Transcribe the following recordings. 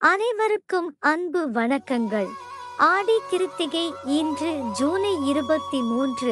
அனைவருக்கும் அன்பு வணக்கங்கள். ஆடி கிருத்திகை இன்று ஜூலை 23,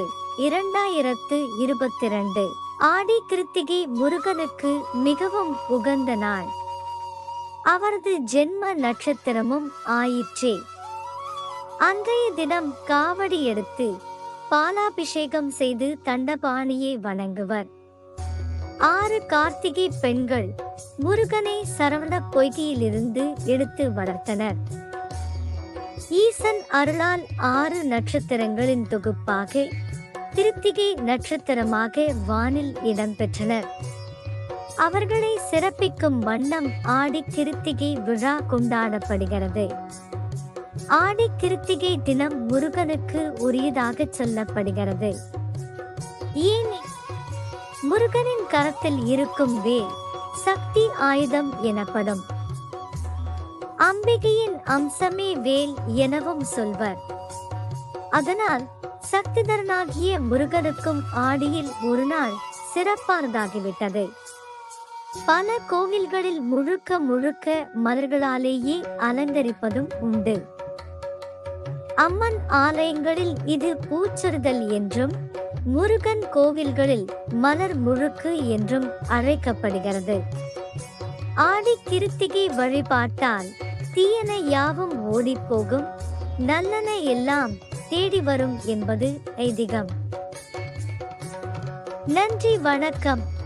2022. ஆடி கிருத்திகை முருகனுக்கு மிகவும் உகந்த நாள். அவரது ஜென்ம நட்சத்திரமும் ஆயிற்றே. அன்றைய தினம் காவடி எடுத்து பாலாபிஷேகம் செய்து தண்டபாணியை வணங்குவர். 6 கார்த்திகை பெண்கள் முருகனை சரவண பொய்கையிலிருந்து எடுத்து வளர்த்தனர். ஈசன் அருளால் 6 நட்சத்திரங்களின் தொகுப்பாக கிருத்திகை நட்சத்திரமாக வானில் இடம்பெற்றனர். அவர்களை சிறப்பிக்கும் வண்ணம் ஆடி கிருத்திகை விழா கொண்டாடப்படுகிறது. ஆடி கிருத்திகை தினம் முருகனுக்கு உரியதாக சொல்லப்படுகிறது. ஏன்? முருகனின் கரத்தில் இருக்கும் வேல் சக்தி ஆயுதம் எனப்படும். அம்பிகையின் அம்சமே வேல் எனவும் சொல்வர். அதனால் சக்திதரனாகிய முருகனுக்கும் ஆடியில் ஒரு நாள் சிறப்பானதாகிவிட்டது. பல கோவில்களில் முழுக்க மலர்களாலேயே அலங்கரிப்பதும் உண்டு. அம்மன் ஆலயங்களில் இது பூச்சொரிதல் என்றும், முருகன் கோவில்களில் மலர் முழுக்கு என்றும் அழைக்கப்படுகிறது. ஆடி கிருத்திகை வழிபாட்டால் தீயன யாவும் ஓடிப்போகும், நல்லன எல்லாம் தேடி வரும் என்பது ஐதீகம். நன்றி, வணக்கம்.